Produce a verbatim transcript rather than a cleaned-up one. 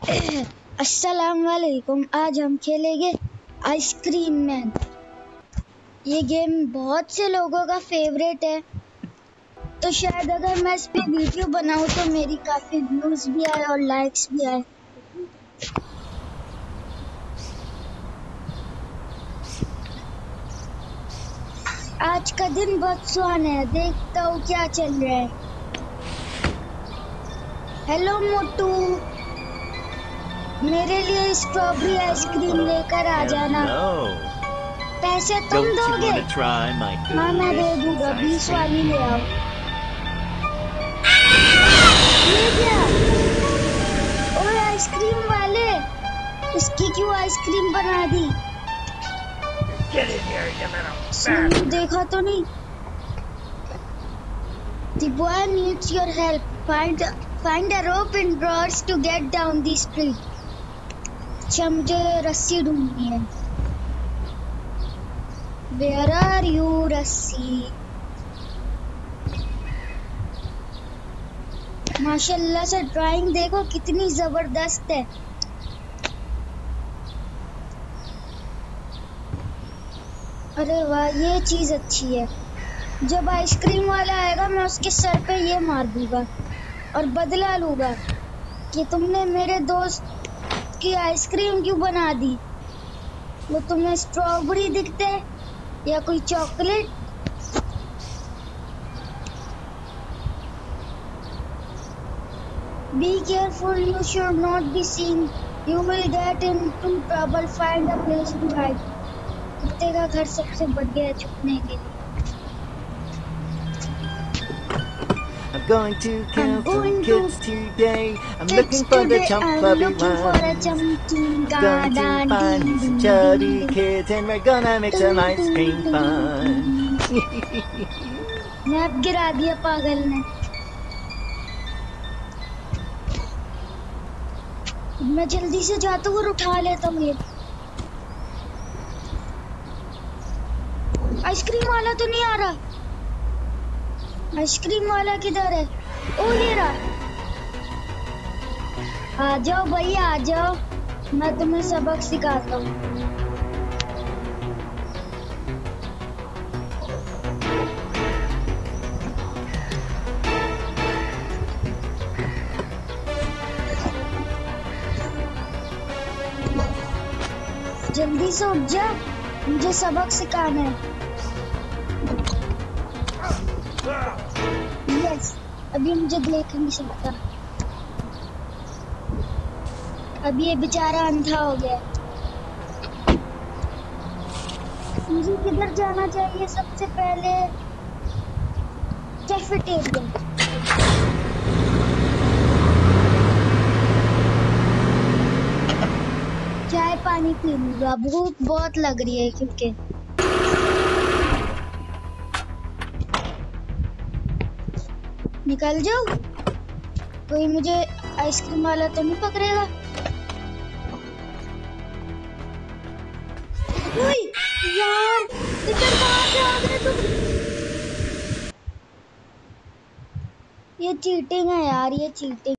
अस्सलाम वालेकुम। आज हम खेलेंगे आइसक्रीम मैन। ये गेम बहुत से लोगों का फेवरेट है, तो शायद अगर मैं इस पे वीडियो बनाऊं तो मेरी काफी व्यूज भी आए और लाइक्स भी आए। आज का दिन बहुत सुहाना है, देखता हूँ क्या चल रहा है। हेलो मोटू, मेरे लिए स्ट्रॉबेरी आइसक्रीम लेकर आ जाना। पैसे तुम दोगे? हाँ मैं दे दूंगा, बीस वाली ले आओ। ये क्या? ओए आइसक्रीम वाले, इसकी क्यों आइसक्रीम बना दी? सामने देखा तो नहीं? The boy needs your help. Find find a rope and drawers to get down the street. अच्छा मुझे रस्सी ढूंढनी है। Where are you, रस्सी? माशाल्लाह से ड्राइंग देखो कितनी जबरदस्त है। अरे वाह, ये चीज अच्छी है। जब आइसक्रीम वाला आएगा मैं उसके सर पे ये मार दूंगा और बदला लूंगा कि तुमने मेरे दोस्त की आइसक्रीम क्यों बना दी। वो तुम्हें स्ट्रॉबेरी दिखते है या कोई chocolate? Be careful, you should not be seen. You will get into trouble. Find a place to hide. कुत्ते का घर सबसे बढ़िया है छुपने के लिए। I'm going to kill some kids today. I'm looking for the chubby ones. I'm going to find some chubby kids and we're gonna make some ice cream fun. Map गिरा दिया पागल ने। मैं जल्दी से जाता हूँ और उठा लेता हूँ ये। आइसक्रीम वाला तो नहीं आ रहा। आइसक्रीम वाला किधर है? ओ ये रहा। आ जाओ भैया आ जाओ, मैं तुम्हें सबक सिखाता हूँ। जल्दी से उठ जा, मुझे सबक सिखाना है। यस, अभी मुझे देख नहीं सकता। अब ये बेचारा अंधा हो गया। मुझे किधर जाना चाहिए सबसे पहले? कैफेटेरिया। चाय पानी पी लूंगा, भूख बहुत लग रही है क्योंकि निकल जाओ, कोई मुझे आइसक्रीम वाला तो नहीं पकड़ेगा। यार इधर कहाँ से आ गए तुम? ये चीटिंग है यार, ये चीटिंग।